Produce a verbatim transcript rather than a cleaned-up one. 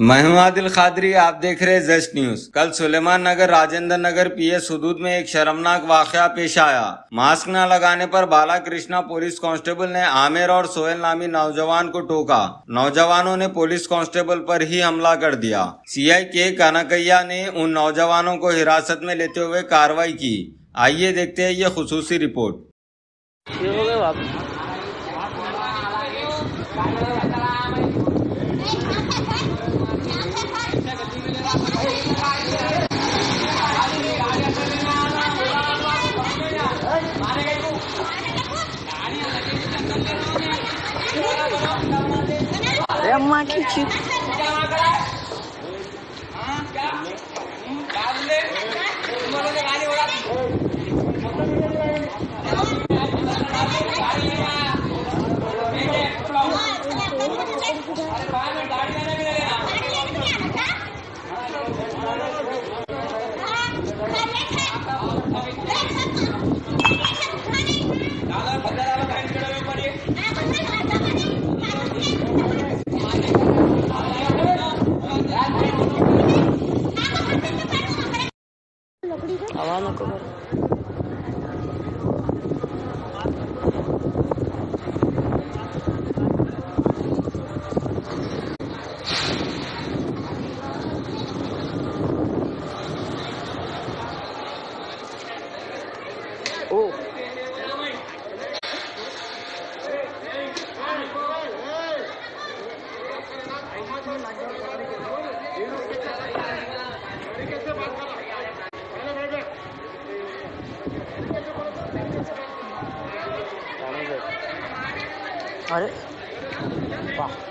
मैं हूं आदिल खादरी, आप देख रहे जस्ट न्यूज। कल सुलेमान नगर राजेंद्र नगर पीएस हुदूद में एक शर्मनाक वाकया पेश आया। मास्क न लगाने पर बाला कृष्णा पुलिस कांस्टेबल ने आमिर और सोहेल नामी नौजवान को टोका। नौजवानों ने पुलिस कांस्टेबल पर ही हमला कर दिया। सीआई के कनकैया ने उन नौजवानों को हिरासत में लेते हुए कार्रवाई की। आइए देखते हैं ये खुसूसी रिपोर्ट। अरे अम्मा की चिप आवाज नको करू। ओ अरे वाह।